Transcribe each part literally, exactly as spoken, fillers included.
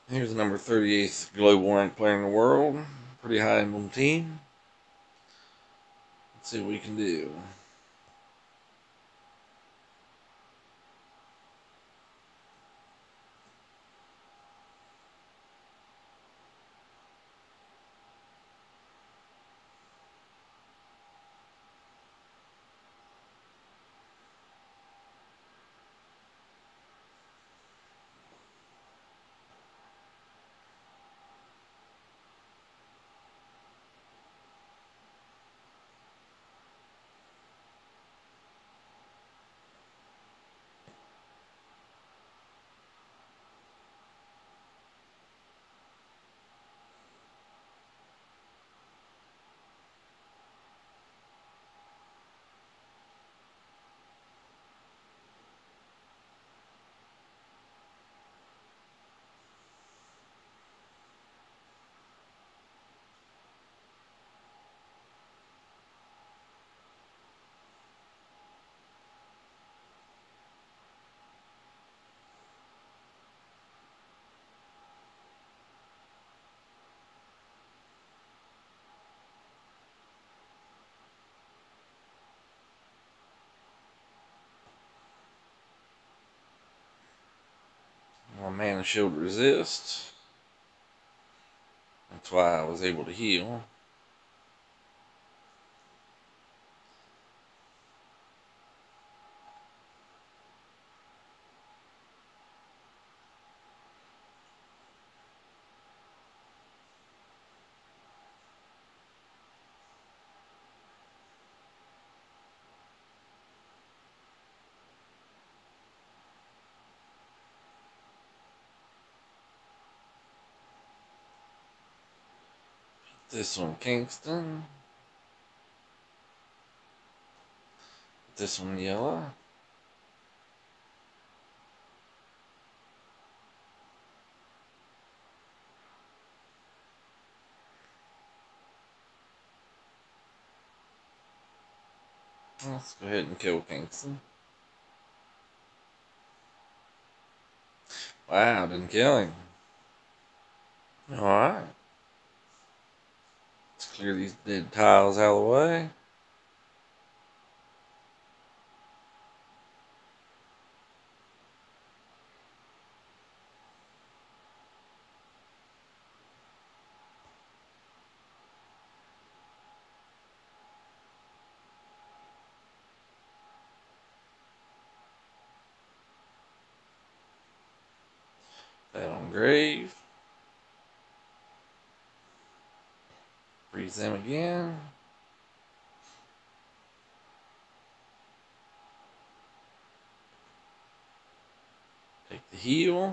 Here's the number thirty-eighth global ranked player in the world. Pretty high emblem team. Let's see what we can do. My mana shield resist. That's why I was able to heal. This one Kingston. This one yellow. Let's go ahead and kill Kingston. Wow, didn't kill him. Alright. Let's clear these dead tiles out of the way. That on grave. Freeze them again. Take the heal.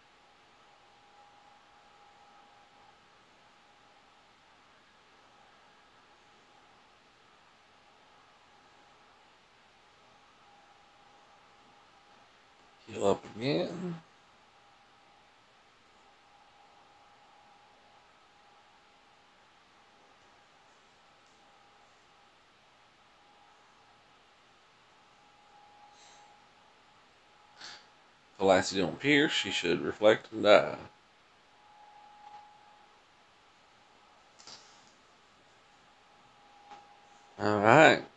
Heal up again. If the lassie don't pierce, she should reflect and die. Alright.